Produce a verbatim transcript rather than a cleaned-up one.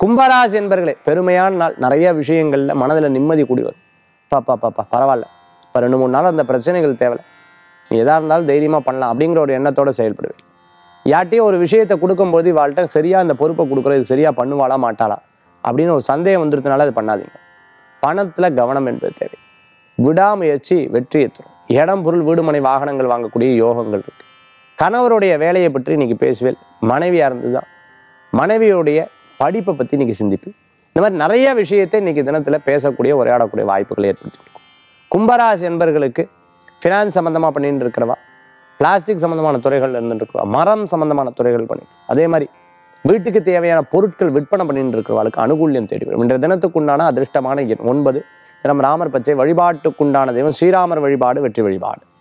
கும்பராசி என்பர்களே, பெருமையான நாள். நிறைய விஷயங்கள்ல மனதுல நிம்மதி கூடி வரும். பாப்பா பாப்பா பரவாயில்ல, இப்போ ரெண்டு மூணு நாள் அந்த பிரச்சனைகள் தேவையில்லை, நீ எதா இருந்தாலும் தைரியமா பண்ணலாம் அப்படிங்கிற ஒரு எண்ணத்தோட செயல்படுவேன். யார்ட்டையும் ஒரு விஷயத்தை கொடுக்கும்போது இவாள்கிட்ட சரியா அந்த பொறுப்பை கொடுக்குறது சரியா பண்ணுவாளா மாட்டாளா அப்படின்னு ஒரு சந்தேகம் வந்துருதுனால அது பண்ணாதீங்க. பணத்துல கவனம் என்பது தேவை. விடாமுயற்சி வெற்றியை தரும். இடம் பொருள் வீடுமனை வாகனங்கள் வாங்கக்கூடிய யோகங்கள் இருக்கு. கணவருடைய வேலையை பற்றி இன்னைக்கு பேசுவேன். மனைவியா இருந்துதான் மனைவியுடைய படிப்பை பத்தி இன்னைக்கு சிந்திப்பேன். இந்த மாதிரி நிறைய விஷயத்தை இன்னைக்கு தினத்துல பேசக்கூடிய உரையாடக்கூடிய வாய்ப்புகளை ஏற்படுத்தி கொடுக்கும். கும்பராசி என்பர்களுக்கு ஃபினான்ஸ் சம்மந்தமாக பண்ணிட்டு இருக்கிறவா, பிளாஸ்டிக் சம்மந்தமான துறைகள் இருந்துட்டு இருக்கிறவா, மரம் சம்மந்தமான துறைகள் பண்ணி, அதே மாதிரி வீட்டுக்கு தேவையான பொருட்கள் விற்பனை பண்ணிட்டு இருக்கிறவர்களுக்கு அனுகூல்யம் தேடி வரும். இன்றைய தினத்துக்குண்டான அதிர்ஷ்டமான எண் ஒன்பது. தினம் ராமர் பச்சை. வழிபாட்டுக்குண்டான தெய்வம் ஸ்ரீராமர் வழிபாடு வெற்றி வழிபாடு.